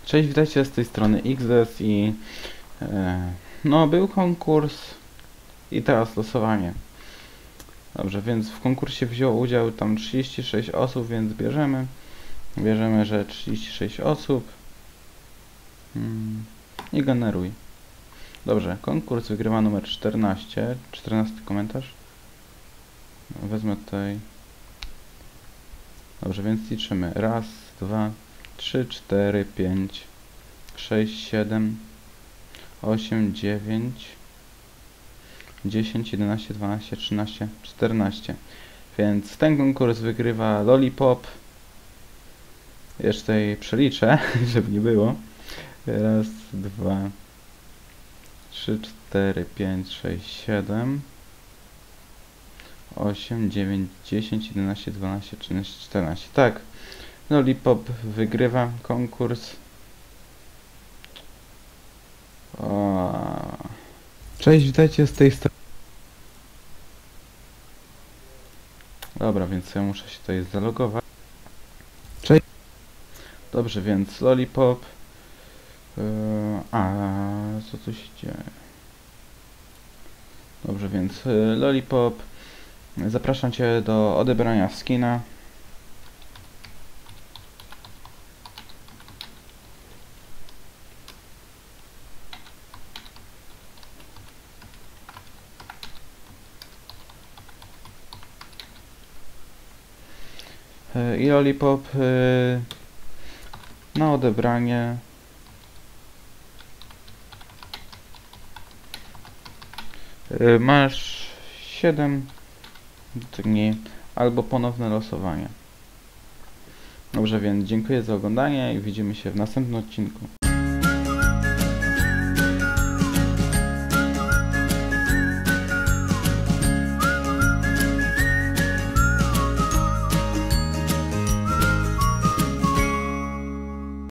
Cześć, witajcie z tej strony XS i no był konkurs i teraz losowanie. Dobrze, więc w konkursie wzięło udział tam 36 osób, więc bierzemy, że 36 osób i generuj. Dobrze, konkurs wygrywa numer 14 komentarz. Wezmę tutaj. Dobrze, więc liczymy. Raz, 2, 3, 4, 5, 6, 7, 8, 9, 10, 11, 12, 13, 14. Więc ten konkurs wygrywa Lollipop. Jeszcze tutaj przeliczę, żeby nie było. Raz, 2, 3, 4, 5, 6, 7, 8, 9, 10, 11, 12, 13, 14. Tak, Lollipop wygrywa konkurs. Cześć, witajcie z tej strony. Dobra, więc ja muszę się tutaj zalogować. Cześć. Dobrze, więc Lollipop. Co tu się dzieje? Dobrze, więc Lollipop. Zapraszam Cię do odebrania skina. I Lollipop na odebranie masz 7 dni albo ponowne losowanie. Dobrze, więc dziękuję za oglądanie i widzimy się w następnym odcinku.